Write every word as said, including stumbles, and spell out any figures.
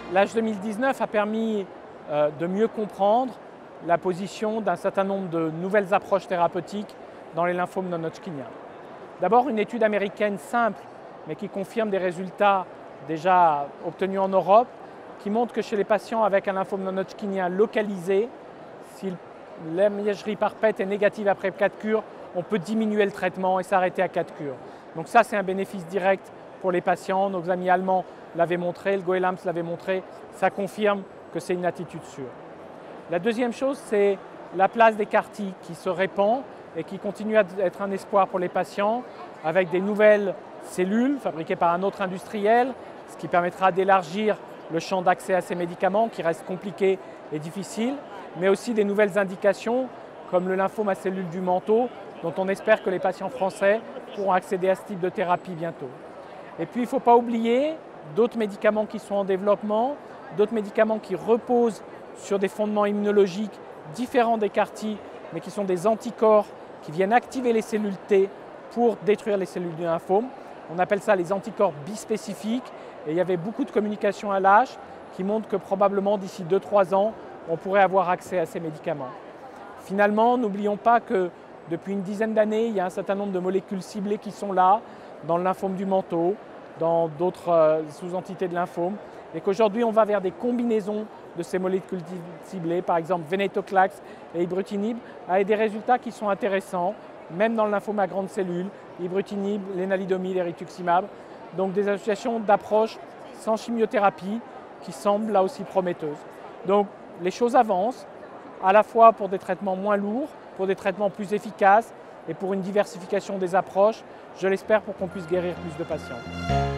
l'A H deux mille dix-neuf a permis euh, de mieux comprendre la position d'un certain nombre de nouvelles approches thérapeutiques dans les lymphomes non-hodgkiniens. D'abord, une étude américaine simple, mais qui confirme des résultats déjà obtenus en Europe, qui montre que chez les patients avec un lymphome non-hodgkinien localisé, si l'imagerie par P E T est négative après quatre cures, on peut diminuer le traitement et s'arrêter à quatre cures. Donc ça, c'est un bénéfice direct pour les patients. Nos amis allemands l'avaient montré, le Goelams l'avait montré. Ça confirme que c'est une attitude sûre. La deuxième chose, c'est la place des C A R T qui se répand et qui continue à être un espoir pour les patients avec des nouvelles cellules fabriquées par un autre industriel, ce qui permettra d'élargir le champ d'accès à ces médicaments qui restent compliqués et difficiles, mais aussi des nouvelles indications comme le lymphome à cellules du manteau, dont on espère que les patients français pourront accéder à ce type de thérapie bientôt. Et puis il ne faut pas oublier d'autres médicaments qui sont en développement, d'autres médicaments qui reposent sur des fondements immunologiques différents des C A R T, mais qui sont des anticorps qui viennent activer les cellules T pour détruire les cellules du lymphome. On appelle ça les anticorps bispécifiques et il y avait beaucoup de communication à l'A H qui montrent que probablement d'ici deux à trois ans, on pourrait avoir accès à ces médicaments. Finalement, n'oublions pas que depuis une dizaine d'années, il y a un certain nombre de molécules ciblées qui sont là, dans le lymphome du manteau, dans d'autres euh, sous-entités de lymphome, et qu'aujourd'hui on va vers des combinaisons de ces molécules ciblées, par exemple venetoclax et ibrutinib, avec des résultats qui sont intéressants, même dans le lymphome à grandes cellules, ibrutinib, lénalidomide et rituximab, donc des associations d'approches sans chimiothérapie qui semblent là aussi prometteuses. Donc les choses avancent, à la fois pour des traitements moins lourds, pour des traitements plus efficaces et pour une diversification des approches, je l'espère, pour qu'on puisse guérir plus de patients.